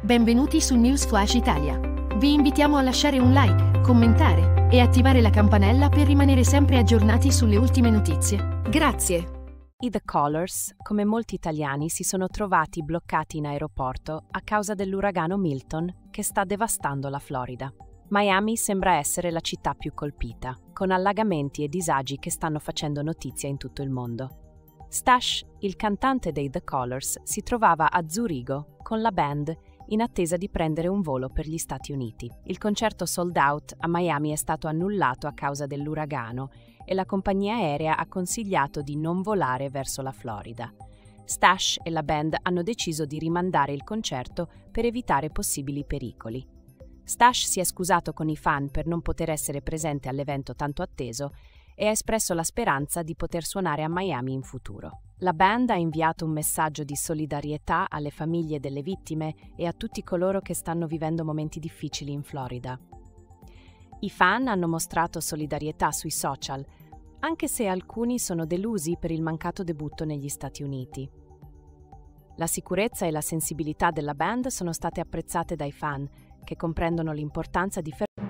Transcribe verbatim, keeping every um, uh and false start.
Benvenuti su News Flash Italia. Vi invitiamo a lasciare un like, commentare e attivare la campanella per rimanere sempre aggiornati sulle ultime notizie. Grazie. I The Callers, come molti italiani, si sono trovati bloccati in aeroporto a causa dell'uragano Milton che sta devastando la Florida. Miami sembra essere la città più colpita, con allagamenti e disagi che stanno facendo notizia in tutto il mondo. Stash, il cantante dei The Callers, si trovava a Zurigo con la band in attesa di prendere un volo per gli Stati Uniti. Il concerto sold out a Miami è stato annullato a causa dell'uragano e la compagnia aerea ha consigliato di non volare verso la Florida. Stash e la band hanno deciso di rimandare il concerto per evitare possibili pericoli. Stash si è scusato con i fan per non poter essere presente all'evento tanto atteso e ha espresso la speranza di poter suonare a Miami in futuro. La band ha inviato un messaggio di solidarietà alle famiglie delle vittime e a tutti coloro che stanno vivendo momenti difficili in Florida. I fan hanno mostrato solidarietà sui social, anche se alcuni sono delusi per il mancato debutto negli Stati Uniti. La sicurezza e la sensibilità della band sono state apprezzate dai fan, che comprendono l'importanza di fermare